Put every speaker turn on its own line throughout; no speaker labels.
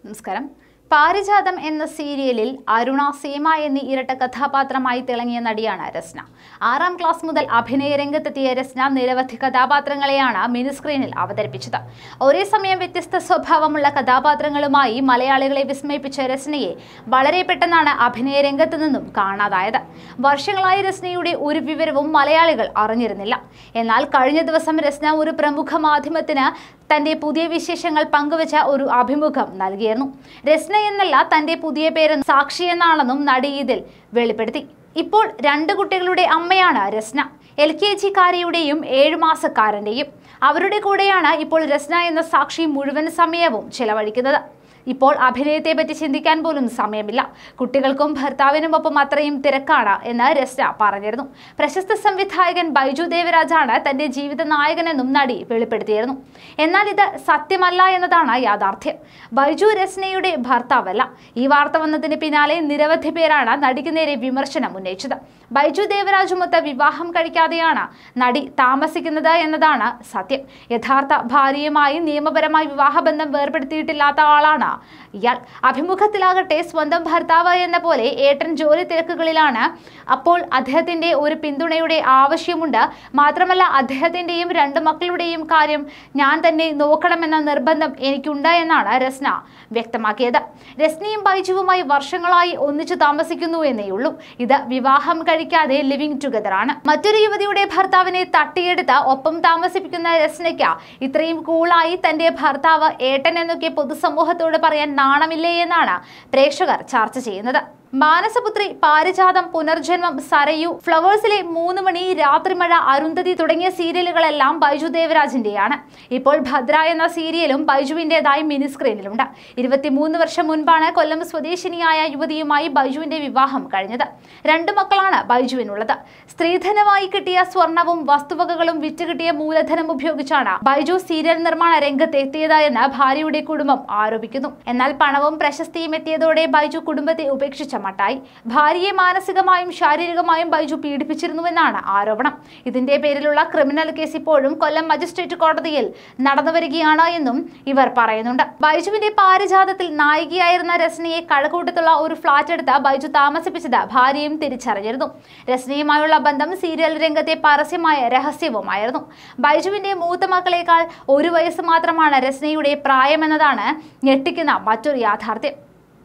നമസ്കാരം. പാരിജാതം എന്ന സീരിയലിൽ അരുണ സീമ എന്നീ ഇരട്ട കഥാപാത്രമായി തിളങ്ങിയ നടിയാണ് രസ്ന. 6ാം ക്ലാസ് മുതൽ അഭിനയ രംഗത്തെത്തിയ രസ്ന നിരവധി കഥാപാത്രങ്ങളെയാണ് മിനിസ്ക്രീനിൽ അവതരിപ്പിച്ചത്. ഒരേ സമയം വ്യത്യസ്ത സ്വഭാവമുള്ള കഥാപാത്രങ്ങളുമായി മലയാളികളെ വിസ്മയിപ്പിച്ച രസ്നയെ വളരെ പെട്ടെന്നാണ് അഭിനയ രംഗത്ത് നിന്നും കാണാതായത്. വർഷങ്ങളായി രസ്നയുടെ ഒരു വിവരവും മലയാളികൾ അറിഞ്ഞിരുന്നില്ല. എന്നാൽ കഴിഞ്ഞ ദിവസം രസ്ന ഒരു പ്രമുഖ മാധ്യമത്തിന് തന്റെ പുതിയ വിശേഷങ്ങൾ പങ്കുവച്ച ഒരു അഭിമുഖം നൽകിയിരുന്നു. രസ്ന എന്നല്ല തന്റെ പുതിയ പേര് സാക്ഷി എന്നാണെന്നും നടി ഇതിൽ വെളിപ്പെടുത്തി. ഇപ്പോൾ 2 കുട്ടികളുടെ അമ്മയാണ് രസ്ന. LKG-കാരിയുടെയും 7 മാസക്കാരന്റെയും. അവരുടെ കൂടെയാണ് ഇപ്പോൾ രസ്ന എന്ന സാക്ഷി മുഴുവൻ സമയവും ചെലവഴിക്കുന്നത്. ഇപ്പോൾ അഭിനയത്തെ പറ്റി ചിന്തിക്കാൻ പോലും സമയമില്ല. കുട്ടികൾക്കും ഭർത്താവിനുമൊപ്പം അത്രയും തിരക്കാണ് എന്ന് രസ്ന പറഞ്ഞിരുന്നു. പ്രശസ്ത സംവിധായകൻ ബൈജു ദേവരാജാണ് തന്റെ ജീവിത നായകനെന്നും നടി വെളിപ്പെടുത്തിയിരുന്നു. എന്നാൽ ഇത് സത്യമല്ല എന്നതാണ് യാഥാർത്ഥ്യം. ബൈജു രസ്നയുടെ ഭർത്താവല്ല. ഈ വാർത്ത വന്നതിന് പിന്നാലെ നിരവധി പേരാണ് നടിക്ക് നേരെ വിമർശനം ഉന്നയിച്ചത്. ബൈജു ദേവരാജുമൊത്ത് വിവാഹം കഴിക്കാതെയാണ് നടി താമസിക്കുന്നത് എന്നതാണ് സത്യം. യഥാർത്ഥ ഭാര്യയുമായി നിയമപരമായി വിവാഹബന്ധം വേർപെടുത്തിയിട്ടില്ലാത്ത ആളാണ് ഇയാൾ. അഭിമുഖത്തിലാകട്ടെ സ്വന്തം ഭർത്താവ് എന്ന പോലെ ഏട്ടൻ ജോലി തിരക്കുകളിലാണ്. അപ്പോൾ അദ്ദേഹത്തിന്റെ ഒരു പിന്തുണയുടെ ആവശ്യമുണ്ട്. മാത്രമല്ല അദ്ദേഹത്തിന്റെയും 2 മക്കളുടെയും കാര്യം ഞാൻ തന്നെ നോക്കണമെന്ന നിർബന്ധം എനിക്കുണ്ട് എന്നാണ് രസ്ന വ്യക്തമാക്കിയത്. രസ്നയും ബൈജുവുമായി വർഷങ്ങളായി ഒന്നിച്ചു താമസിക്കുന്നു എന്നേയുള്ളൂ. ഇത് വിവാഹം കഴിക്കാതെ ലിവിംഗ് ടുഗദർ ആണ്. മറ്റൊരു യുവതിയുടെ ഭർത്താവിനെ തട്ടിയെടുത്ത് ഒപ്പം താമസിപ്പിക്കുന്ന രസ്നയ്ക്ക് ഇത്രയും കൂളായി തന്റെ ഭർത്താവ് ഏട്ടൻ എന്നൊക്കെ പൊതുസമൂഹത്തോട് പറയാൻ നാണമില്ലേ എന്നാണ് പ്രേക്ഷകർ ചർച്ച ചെയ്യുന്നത്. മാനസപുത്രി, പാരിജാതം, പുനർജന്മം, സരയു, ഫ്ലവേഴ്സിലെ 3 മണി, രാത്രിമഴ, അരുന്ധതി തുടങ്ങിയ സീരിയലുകളെല്ലാം ബൈജു ദേവരാജിന്റെയാണ്. ഇപ്പോൾ ഭദ്ര എന്ന സീരിയലും ബൈജുവിന്റേതായി മിനിസ്ക്രീനിലുണ്ട്. 23 വർഷം മുൻപാണ് കൊല്ലം സ്വദേശിനിയായ യുവതിയുമായി ബൈജുവിന്റെ വിവാഹം കഴിഞ്ഞത്. 2 മക്കളാണ് ബൈജുവിനുള്ളത്. സ്ത്രീധനമായി കിട്ടിയ സ്വർണവും വസ്തുവകകളും വിറ്റുകിട്ടിയ മൂലധനം ഉപയോഗിച്ചാണ് ബൈജു സീരിയൽ നിർമ്മാണ രംഗത്ത് എത്തിയത് എന്ന് ഭാര്യയുടെ കുടുംബം ആരോപിക്കുന്നു. എന്നാൽ പണവും പ്രശസ്തിയും എത്തിയതോടെ ബൈജു കുടുംബത്തെ ഉപേക്ഷിച്ച മട്ടായി. ഭാര്യയെ മാനസികമായും ശാരീരികമായും ബൈജു പീഡിപ്പിച്ചിരുന്നുവെന്നാണ് ആരോപണം. ഇതിന്റെ പേരിലുള്ള ക്രിമിനൽ കേസ് ഇപ്പോഴും കൊല്ലം മജിസ്ട്രേറ്റ് കോടതിയിൽ നടന്നുവരികയാണ് എന്നും ഇവർ പറയുന്നുണ്ട്. ബൈജുവിന്റെ പാരിജാതത്തിൽ നായികയായിരുന്ന രസ്നയെ കഴക്കൂട്ടത്തുള്ള ഒരു ഫ്ളാറ്റ് എടുത്ത് ബൈജു താമസിപ്പിച്ചത് ഭാര്യയും തിരിച്ചറിഞ്ഞിരുന്നു. രസ്നയുമായുള്ള ബന്ധം സീരിയൽ രംഗത്തെ പരസ്യമായ രഹസ്യവുമായിരുന്നു. ബൈജുവിന്റെ മൂത്ത മക്കളേക്കാൾ 1 വയസ്സ് മാത്രമാണ് രസ്നയുടെ പ്രായമെന്നതാണ് ഞെട്ടിക്കുന്ന മറ്റൊരു യാഥാർത്ഥ്യം.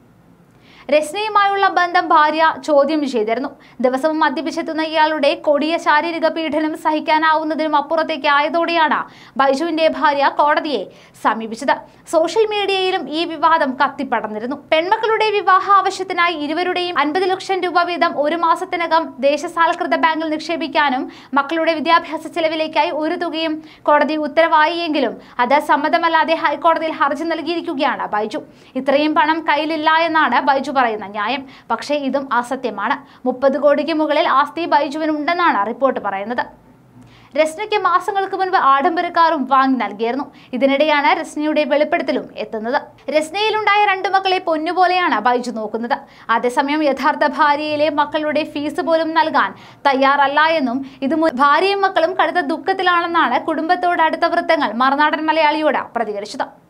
രസ്നയുമായുള്ള ബന്ധം ഭാര്യ ചോദ്യം ചെയ്തിരുന്നു. ദിവസവും മദ്യപിച്ചെത്തുന്ന ഇയാളുടെ കൊടിയ ശാരീരിക പീഡനം സഹിക്കാനാവുന്നതിനും അപ്പുറത്തേക്ക് ആയതോടെയാണ് ബൈജുവിന്റെ ഭാര്യ കോടതിയെ സമീപിച്ചത്. സോഷ്യൽ മീഡിയയിലും ഈ വിവാദം കത്തിപ്പടർന്നിരുന്നു. പെൺമക്കളുടെ വിവാഹ ആവശ്യത്തിനായി ഇരുവരുടെയും 50 ലക്ഷം രൂപ വീതം 1 മാസത്തിനകം ദേശസാൽകൃത ബാങ്കിൽ നിക്ഷേപിക്കാനും മക്കളുടെ വിദ്യാഭ്യാസ ചെലവിലേക്കായി ഒരു തുകയും കോടതി ഉത്തരവായിയെങ്കിലും അത് സമ്മതമല്ലാതെ ഹൈക്കോടതിയിൽ ഹർജി നൽകിയിരിക്കുകയാണ് ബൈജു. ഇത്രയും പണം കയ്യിലില്ല എന്നാണ് ബൈജു പറയുന്ന ന്യായം. പക്ഷേ ഇതും അസത്യമാണ്. 30 കോടിക്ക് മുകളിൽ ആസ്തി ബൈജുവിനുണ്ടെന്നാണ് റിപ്പോർട്ട് പറയുന്നത്. രസ്നയ്ക്ക് മാസങ്ങൾക്ക് മുൻപ് ആഡംബര കാറും വാങ്ങി നൽകിയിരുന്നു. ഇതിനിടെയാണ് രസ്നയുടെ വെളിപ്പെടുത്തലും എത്തുന്നത്. രസ്നയിലുണ്ടായ 2 മക്കളെ പൊന്നുപോലെയാണ് ബൈജു നോക്കുന്നത്. അതേസമയം യഥാർത്ഥ ഭാര്യയിലെ മക്കളുടെ ഫീസ് പോലും നൽകാൻ തയ്യാറല്ല എന്നും ഇത് ഭാര്യയും മക്കളും കടുത്ത ദുഃഖത്തിലാണെന്നാണ് കുടുംബത്തോട് അടുത്ത വൃത്തങ്ങൾ മറുനാടൻ മലയാളിയോട് പ്രതികരിച്ചത്.